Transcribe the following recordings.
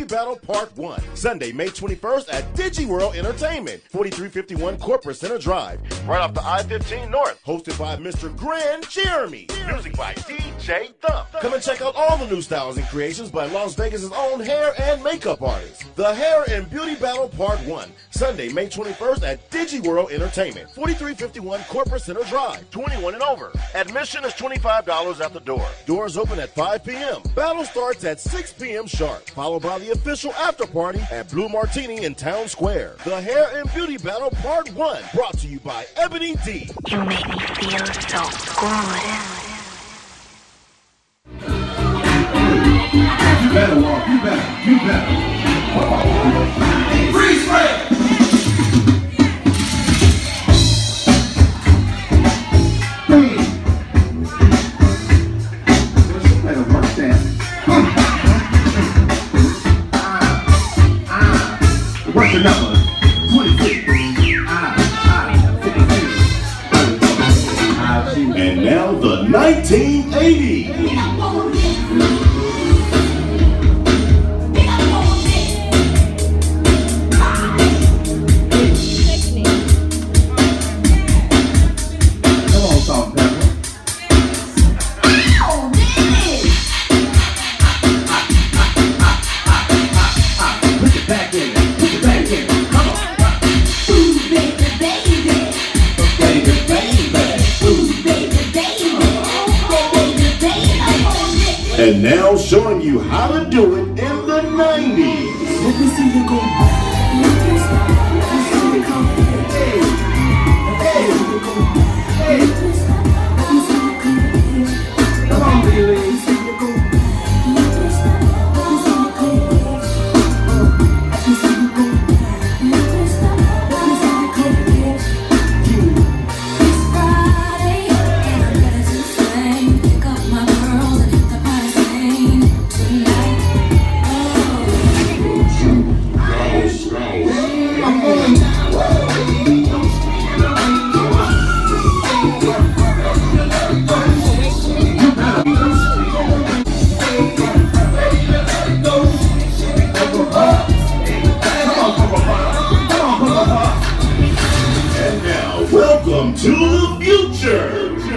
Battle Part 1, Sunday, May 21st at DigiWorld Entertainment, 4351 Corporate Center Drive, right off the I-15 North. Hosted by Mr. Grand Jeremy. Music by DJ Thump. Come and check out all the new styles and creations by Las Vegas' own hair and makeup artists. The Hair and Beauty Battle Part 1, Sunday, May 21st at DigiWorld Entertainment, 4351 Corporate Center Drive, 21 and over. Admission is $25 at the door. Doors open at 5 p.m. Battle starts at 6 p.m. sharp, followed by the official after party at Blue Martini in Town Square. The Hair and Beauty Battle Part 1, brought to you by Ebony D. You make me feel so good. You better walk, you better. Freeze frame! What's the number? 26. And now the 1980s. And now showing you how to do it in the 90s. Let me see you go back. Let me see you come back. Let me see you go back. Let me see you come back. Come on, baby. Let me see you go back. Let me see you come back. Let me see you go back. Let me see you come back. It's Friday and I'm ready to sing. Pick up my girls and hit the party scene tonight. And now, welcome to the future.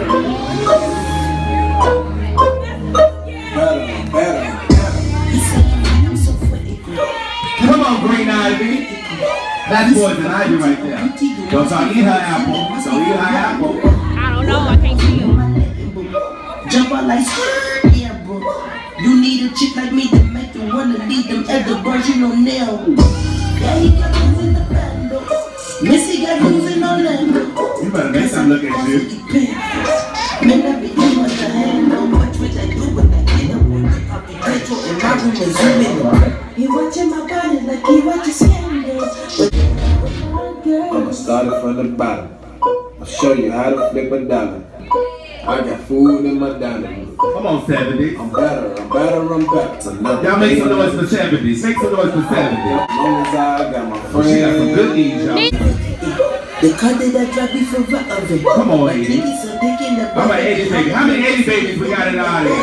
Come on, Green Ivy. That's Poison Ivy right there. Don't eat her apple. Don't eat her apple. I don't know, I can't see you. Jump out like yeah, bro. You need a chick like me to make you wanna lead them other birds you know nail. Yeah, he got moves in the bando. Missy got moves in Orlando. You better make some look at you. Man, I be in with the handle. Watch what I do when I get up on the petrol in my room and zoom in. He watching my body like he watching scandals. I'ma start it from the bottom. I'll show you how to flip a dollar. I got food in my dining room. Come on, 70s. I'm better. Y'all make some noise for 70s. Make some noise for 70s. As long as I got my friends. She got some good knees, y'all. The car that drop you for oven. Come on, 80. I'm an 80 baby. How many 80 babies we got in the audience?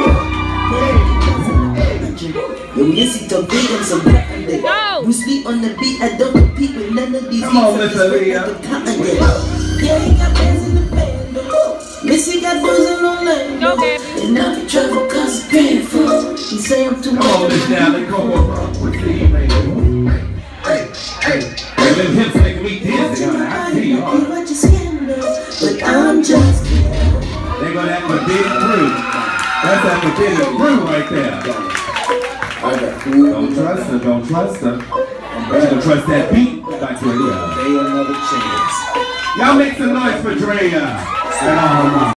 Yo, Missy talk big on some black and dead. You sleep on the beat, I don't compete with none of these. Come on, Mr. Leah. Yeah, he got bands in the band. Missy got boys in Orlando. Go, baby. And now he travel cause it's painful. He say I'm too much. Come on, Miss Dally. Come on. Hey, them hips make me dizzy. I see you. But I'm just They gonna have a big brew. That's that forbidden brew right there. I got food. Don't trust her. Don't trust her. Don't trust that beat. Back to it. They another chance. Y'all make some noise for Drea.